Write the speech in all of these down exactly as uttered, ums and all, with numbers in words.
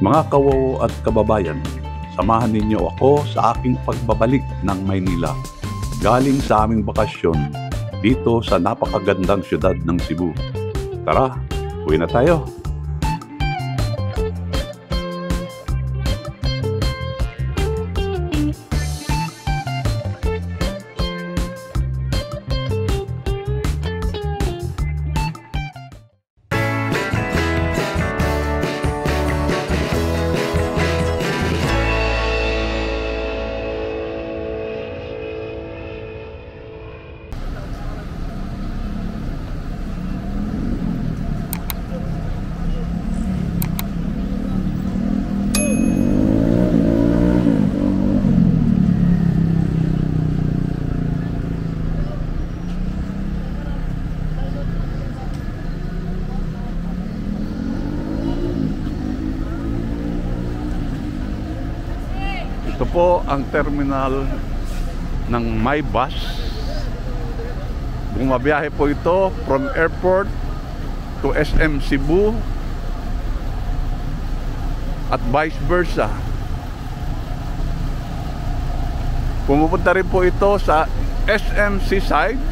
Mga kawawo at kababayan, samahan ninyo ako sa aking pagbabalik ng Maynila. Galing sa aming bakasyon dito sa napakagandang syudad ng Cebu. Tara, uwi na tayo! Ito po ang terminal ng MyBus. Bumabiyahe po ito from airport to S M Cebu at vice versa. Pumupunta rin po ito sa S M Seaside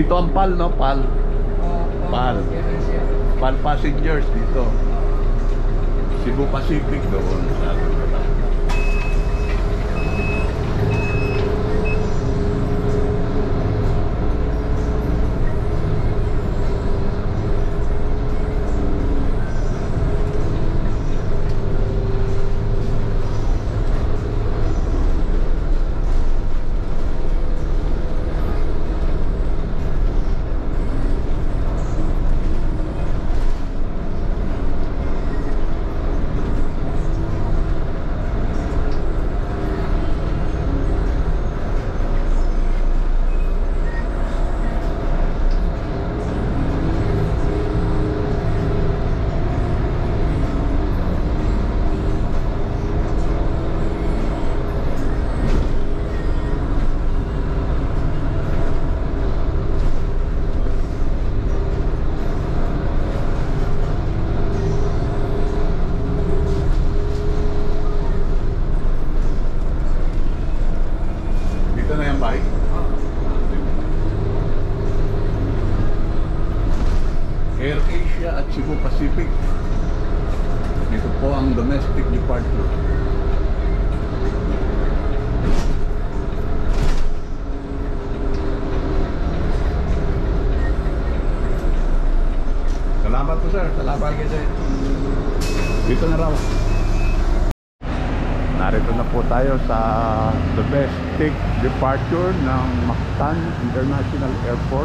Dito ang P A L, no? P A L. P A L. P A L passengers dito. Cebu Pacific doon sa Air Asia at Cebu Pacific. Ito po ang domestic departure. Salamat po sir. Salamat kayo. Dito na raw. Narito na po tayo sa domestic departure ng Mactan International Airport.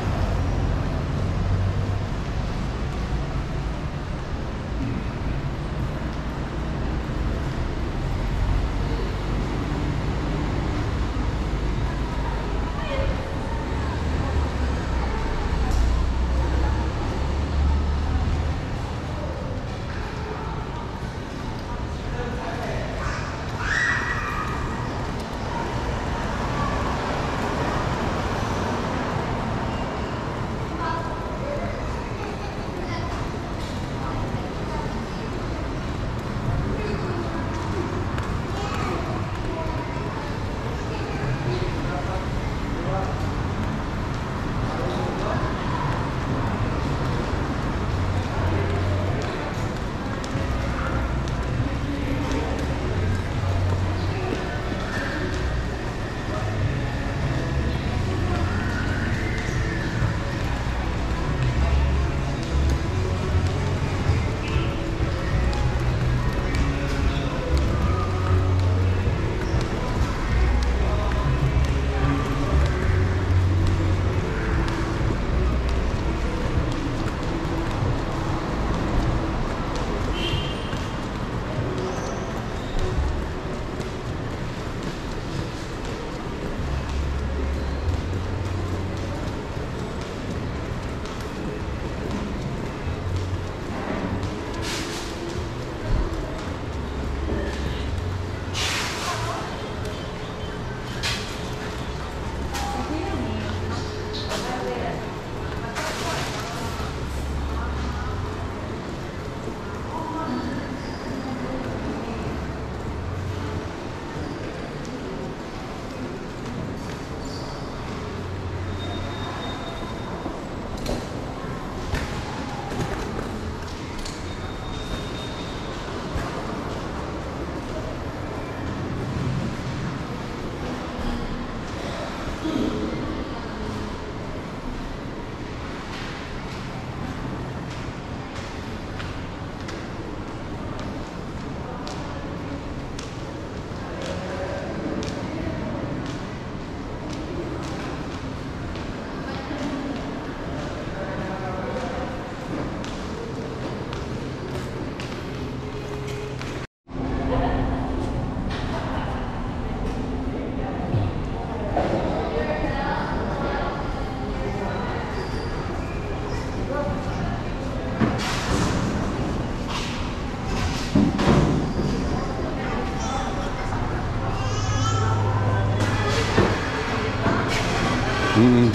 Mm.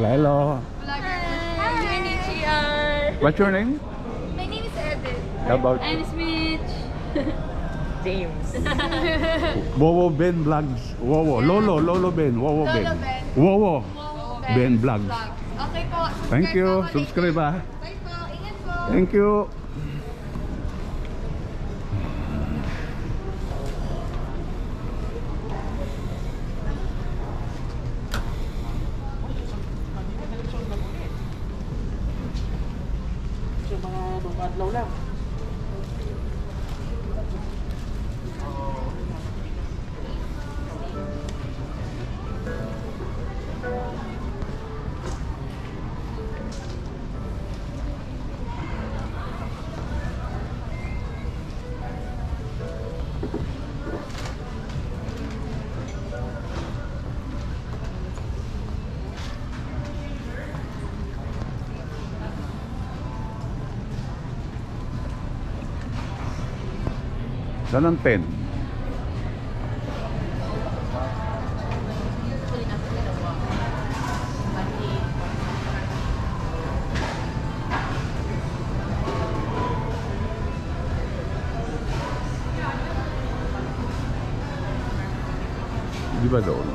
Hello. Vlogger. Hi, my name is Chiar. What's your name? My name is Edith. How about I'm Smith. James. Wowo Ben Vlogs? Wowo. Lolo. Lolo Ben. Wowo Ben. Lolo Ben. Wowo. Wow, Ben Vlogs. Okay po. Thank you. Subscribe po ako Subscribe ah. later. Bye po. Ingat po. Thank you. So mga tumadlaw lang. Saan ang ten? Di ba doon?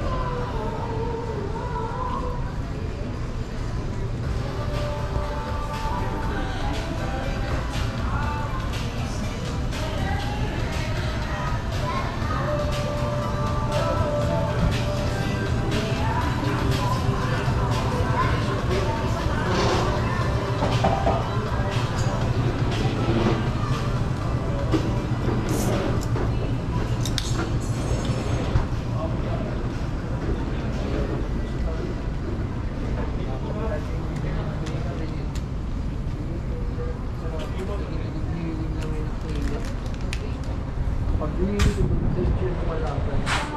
Pag dito wala pa.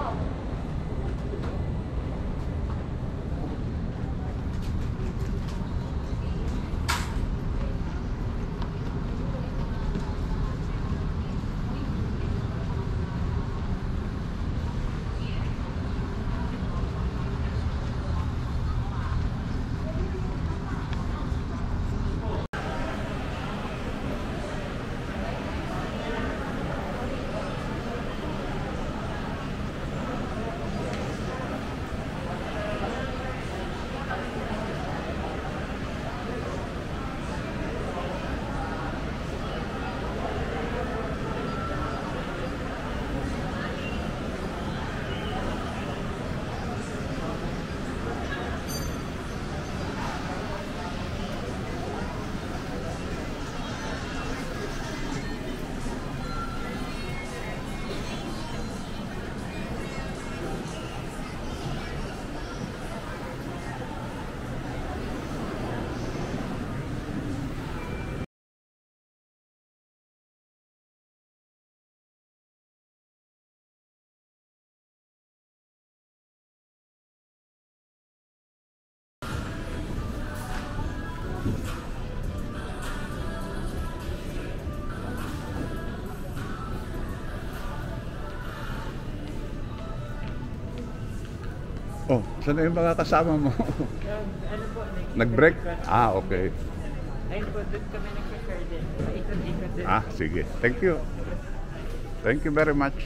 Oh, saan na yung mga kasama mo? Ano po, Nag-break? Ah, okay. ayun po, doon kami nag-share din. Paikot-ikot din. Ah, sige. Thank you. Thank you very much.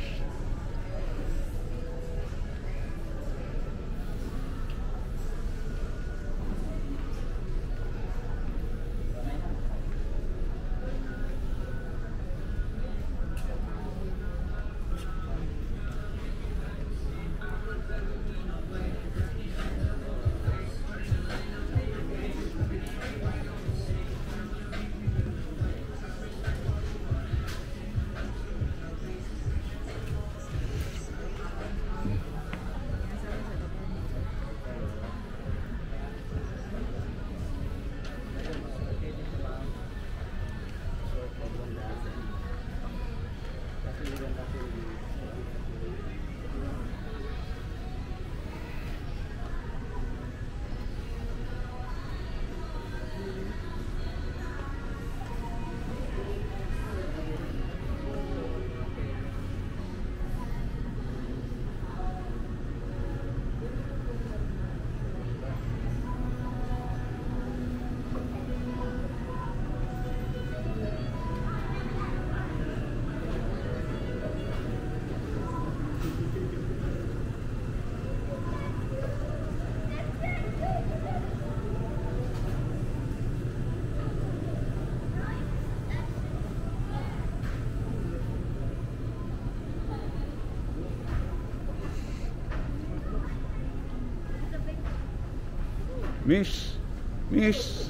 Miss, Miss.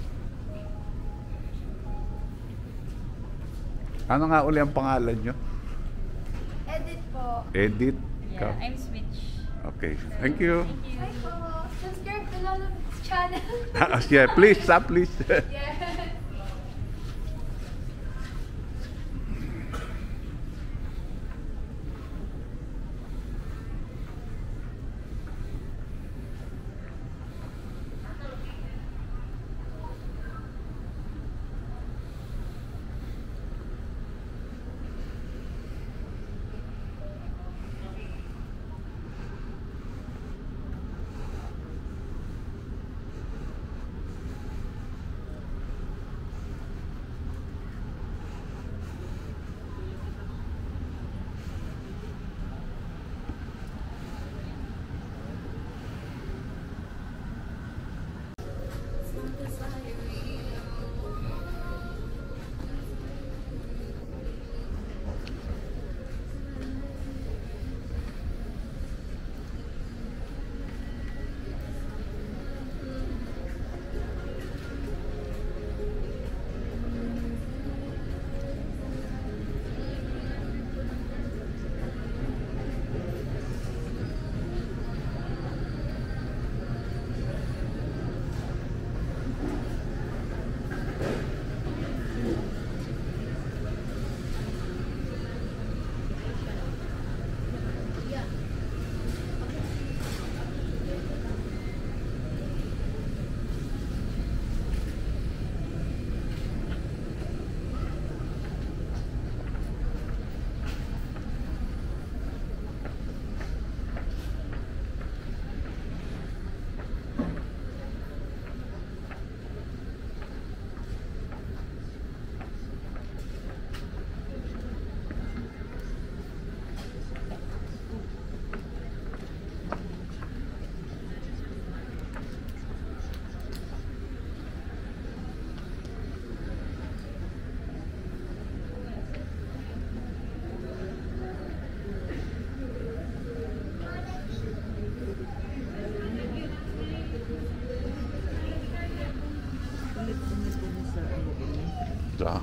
Ano nga uli ang pangalan nyo? Edit po. Edit? Yeah, I'm Switch. Okay, thank you. Thank you. Hi po. Subscribe to Lolo's channel. Ah, yeah, please, ah, please. Yes. Ah.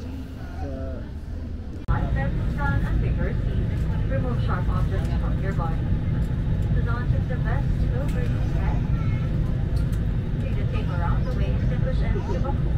Sun and bigger seeds. Remove sharp objects from your body. Sazon took the best over his head. Take the tape around the waist and push ends to buckle.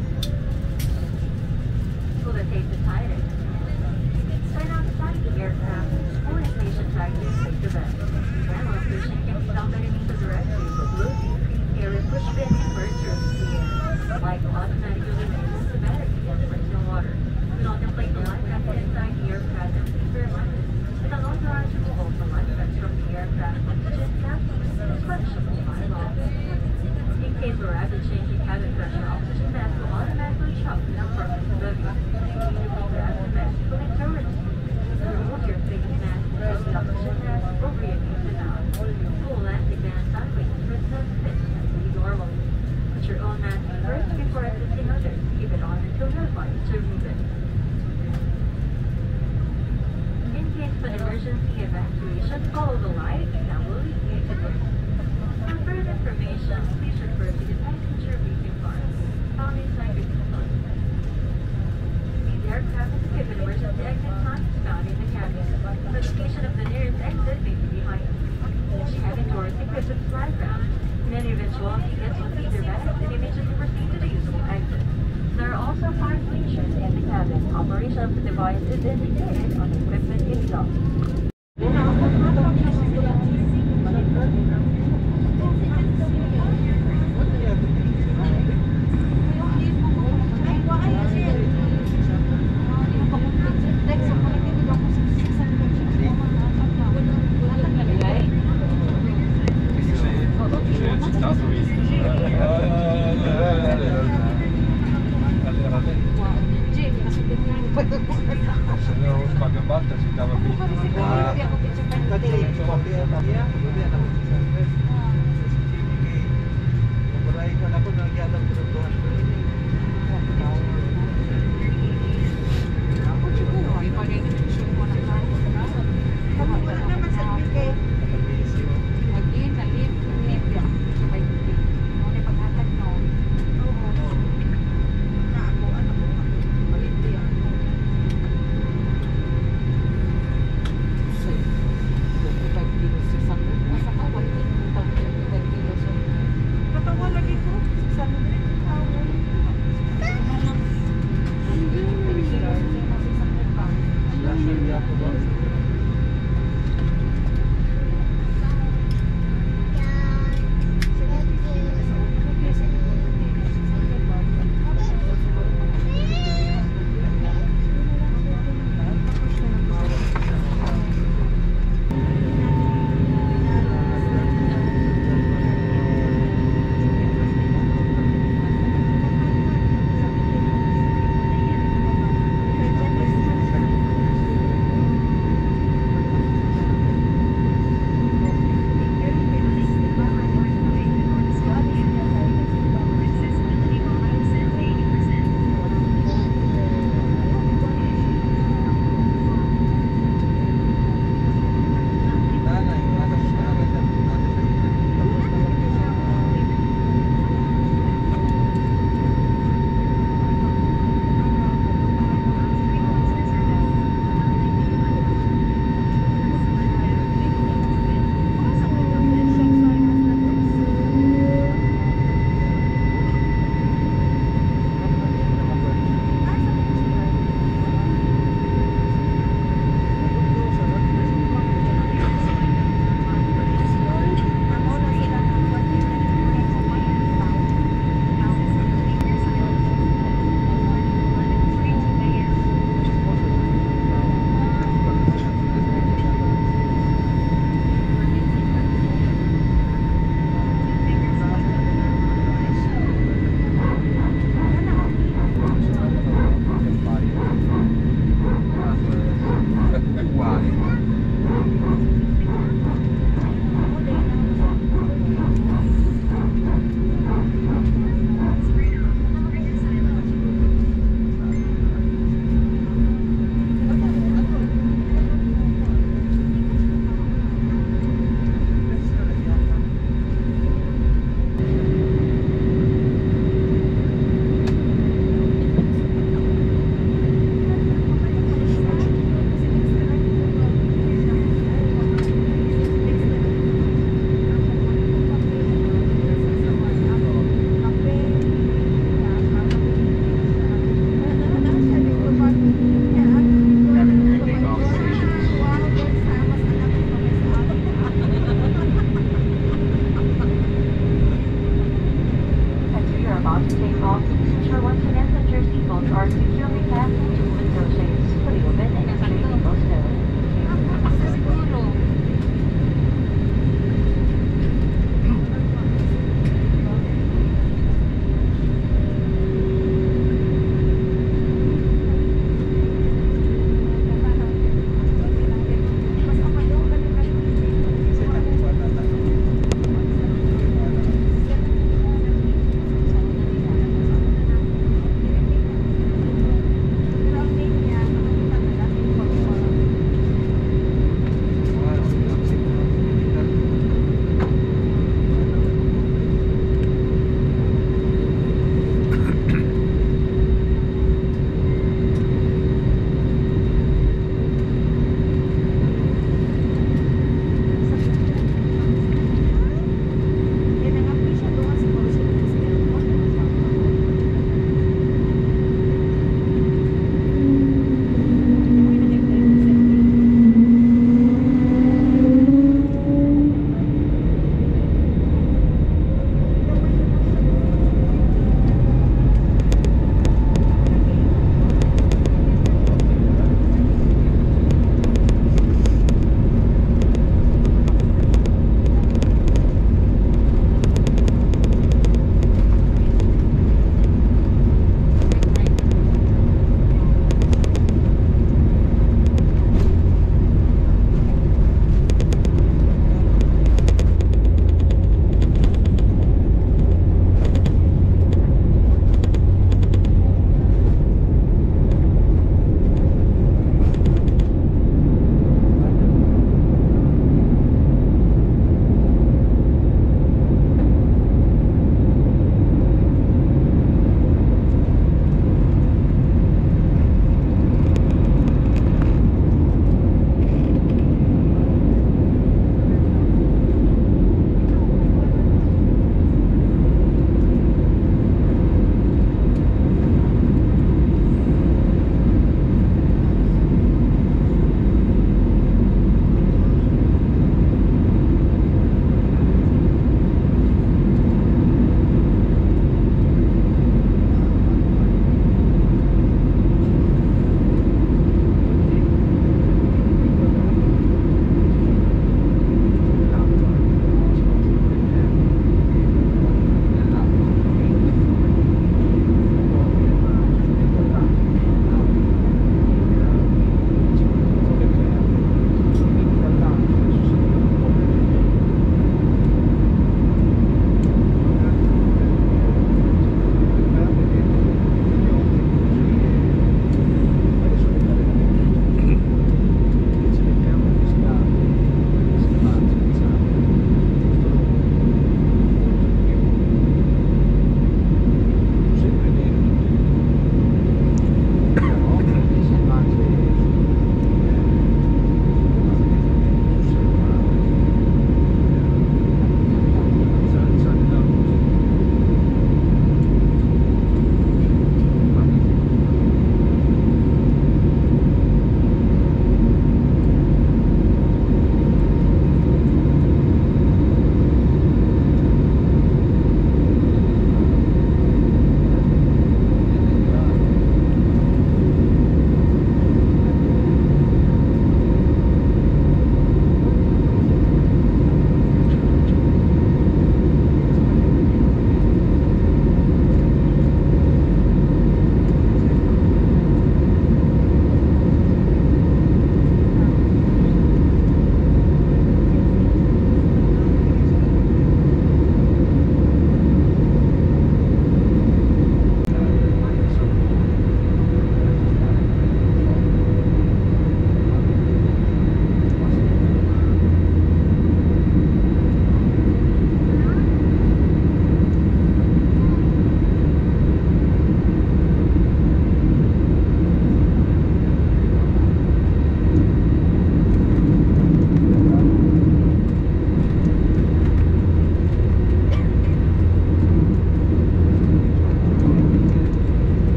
Pull the tape to tight it. Sign outside the aircraft. Or inflation tag to take the best. Manual pushing can be done by the means of direct use of blue air and push pin inverts your air. Like automatically releases the battery against freezing water. Contemplate the life vest inside the aircraft and please remind us that an authorized removal of the life vest from the aircraft oxygen capsule is punishable by law. In case of rapid change in cabin pressure, oxygen mask will automatically shut when approaching the buggy. Grab the mask will encourage you. Remove your face mask and put the oxygen mask over your face and mouth. Pull elastic band sideways to prevent fit and breathe normally. Put your own mask first before assisting others. Keep it on until you're ready to remove it. In case of an emergency evacuation, follow the light that will lead you to this. For further information, please refer to the passenger briefing card found inside your seatbelt. These aircraft skip an emergency exit signs found in the cabin. The location of the nearest exit may be behind you. Each cabin door is equipped with flag ground. In any eventuality, guests will leave their bags and immediately proceed to the usable exit. There are also five features in the cabin. Operation of the device is indicated on the equipment itself.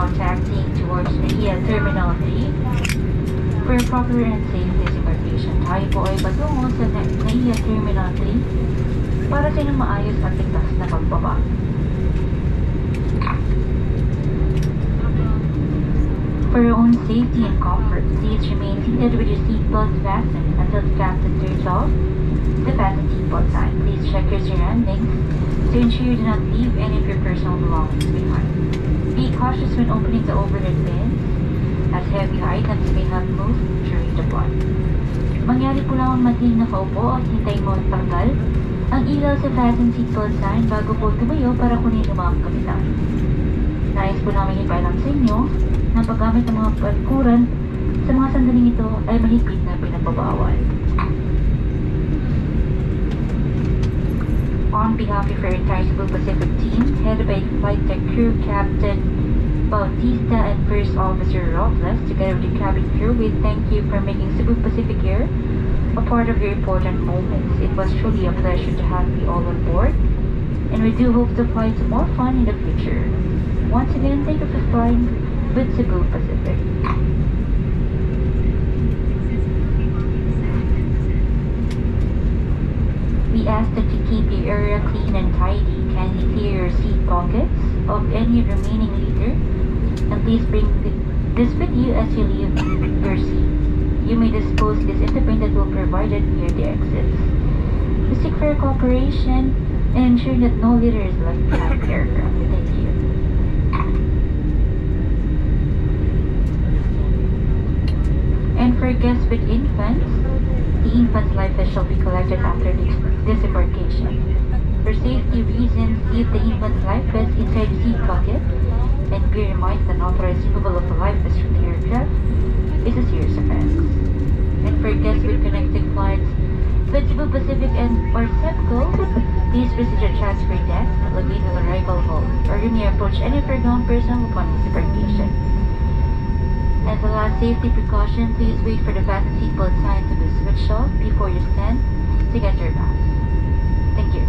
now taxiing towards NAIA Terminal three for proper and safe disembarkation. Tayo po ay patungo sa NAIA Terminal three para sa inyong maayos at ligtas na pagbaba. For your own safety and comfort, please remain seated with your seatbelt fastened until the captain turns off the fasten seatbelt sign. Please check your surroundings to ensure you do not leave any of your personal belongings behind. Be cautious when opening the overhead bins, as heavy items may have moved during the flight. Mangyari po lang ang matiling nakaupo at hintay mo tanggal ang ilaw sa fasten seatbelt sign bago po tumayo para kunin ang mga kamitan. Nais po namin ipaalam sa inyo na paggamit ng mga palikuran sa mga sandaling ito ay mahigpit na pinagbabawal. On behalf of our entire Cebu Pacific team, headed by Flight Tech Crew Captain Bautista and First Officer Robles, together with the cabin crew, we thank you for making Cebu Pacific Air a part of your important moments. It was truly a pleasure to have you all on board, and we do hope to fly to more fun in the future. Once again, thank you for flying with Cebu Pacific. We ask that you keep your area clean and tidy. Kindly clear your seat pockets of any remaining litter, and please bring this with you as you leave your seat. You may dispose this in the bin that will be provided near the exits. We seek for your cooperation and ensure that no litter is left behind the aircraft. Thank you. And for guests with infants, the infant's life vest shall be collected after disembarkation. For safety reasons, leave the infant's life vest inside the seat pocket, and be reminded that unauthorized removal of a life vest from the aircraft is a serious offense. And for guests with connecting flights with Cebu Pacific and or SEPCO, please visit your transfer desk located at arrival hall, or you may approach any of your ground personnel upon disembarkation. As a last safety precaution, please wait for the fasten seatbelt sign to be switched off before you stand to get your bags. Thank you.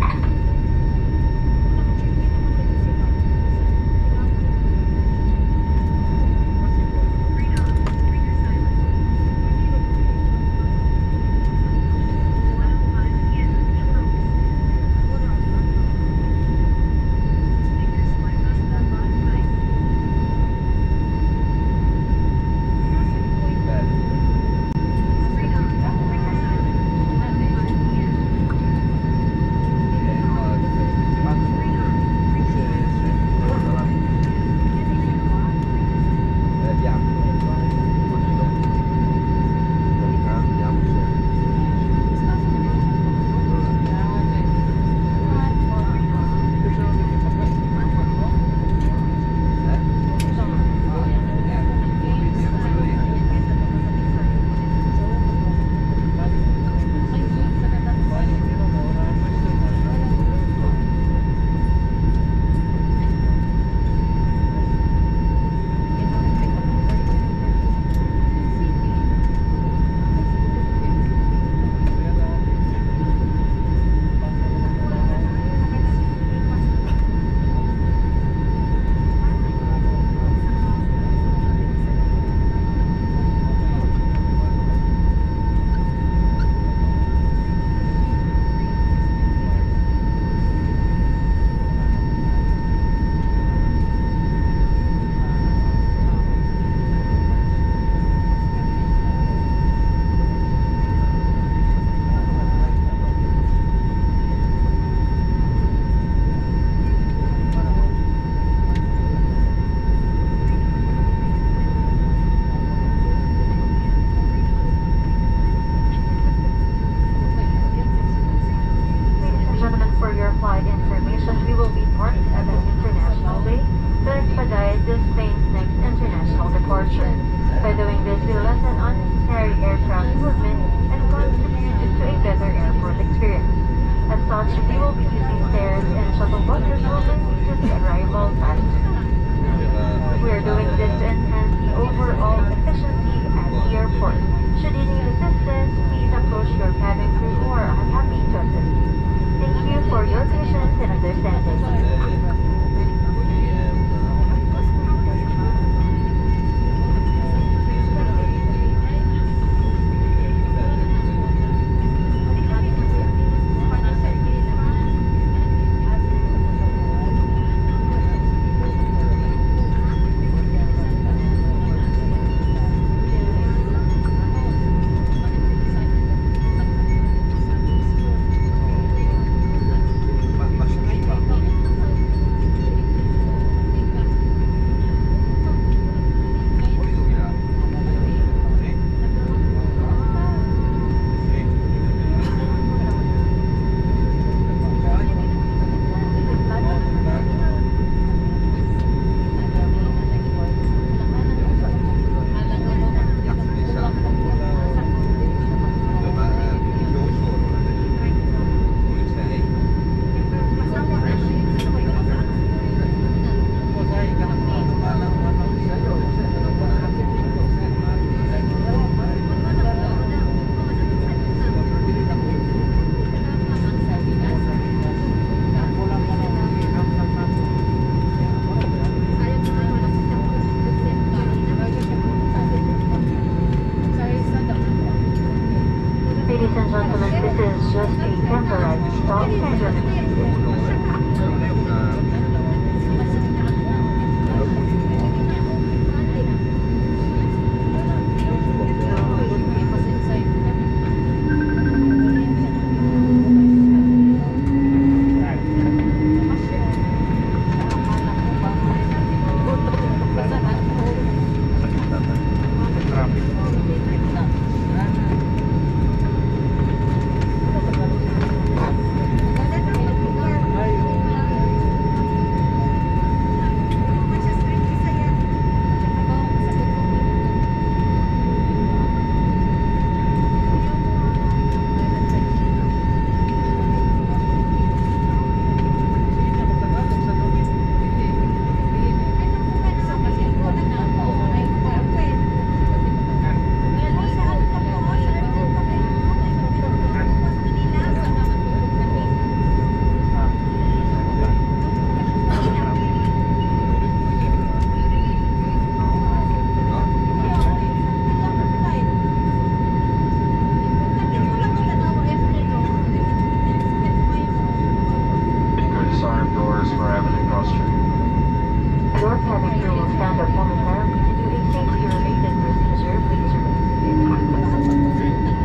Street. Your cabin crew will stand up momentarily to do a safety-related procedure. Please remain seated.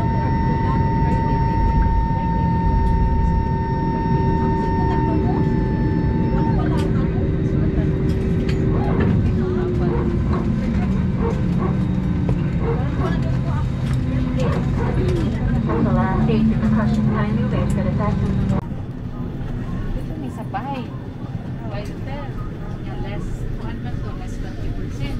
As the last safety precaution, kindly wait for the passengers. Ito may sabay. While there, yung less, one man to less twenty percent.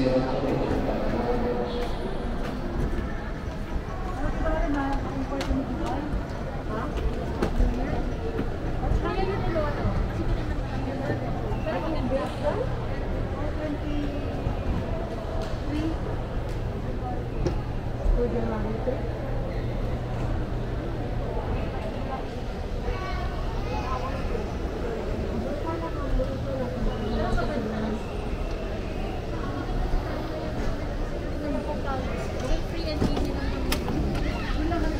Free and easy lang kami.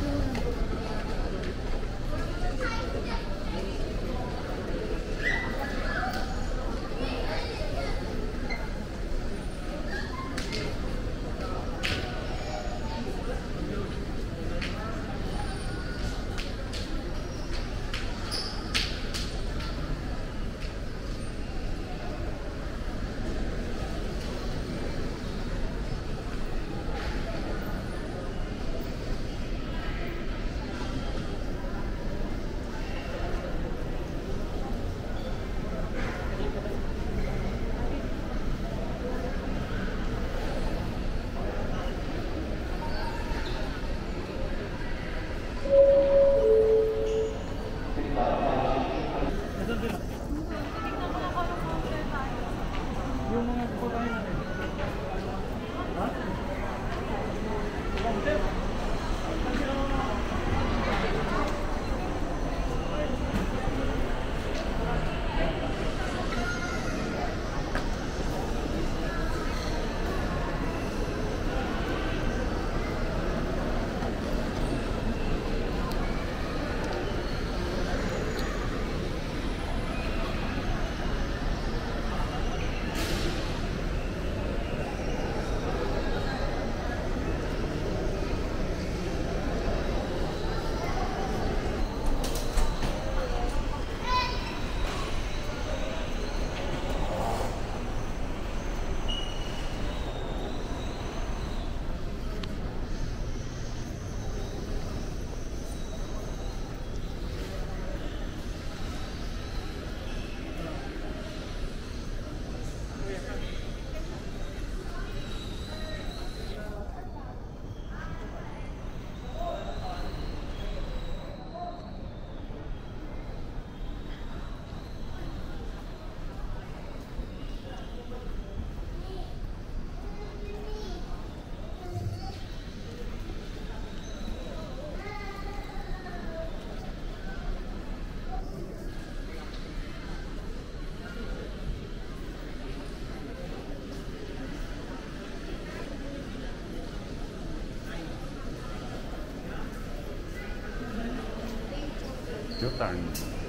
Your turn.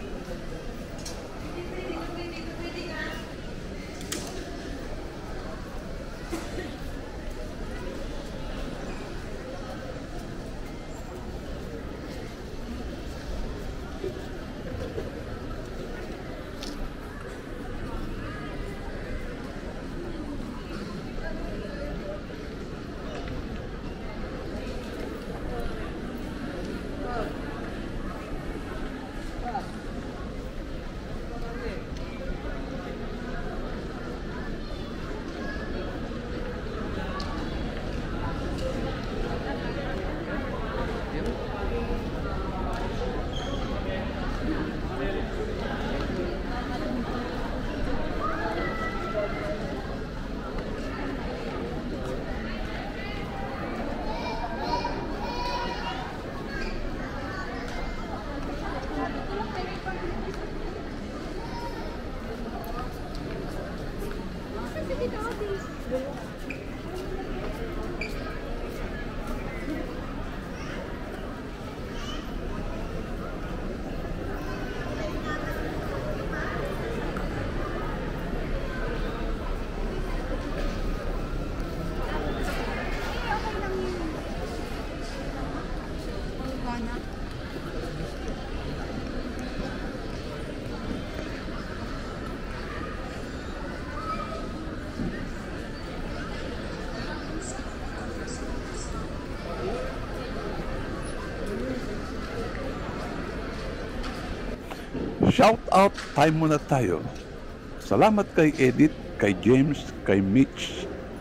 Shout out time muna tayo. Salamat kay Edith, kay James, kay Mitch,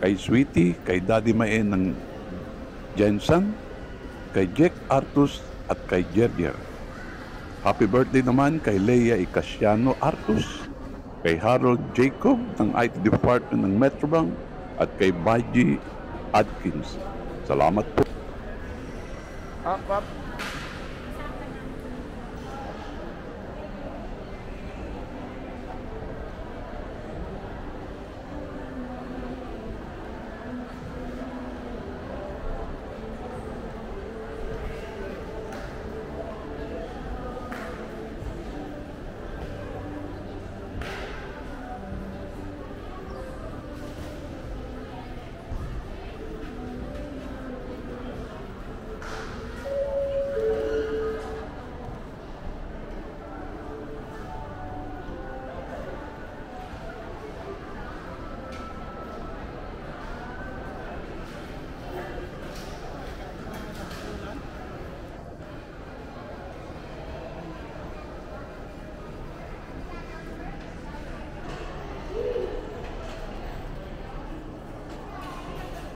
kay Sweetie, kay Daddy Mae ng Jensen, kay Jack Artus at kay Jerdier. Happy birthday naman kay Leia Icasiano Artus, kay Harold Jacob ng I T Department ng Metrobank at kay Baji Adkins. Salamat po. Up, up.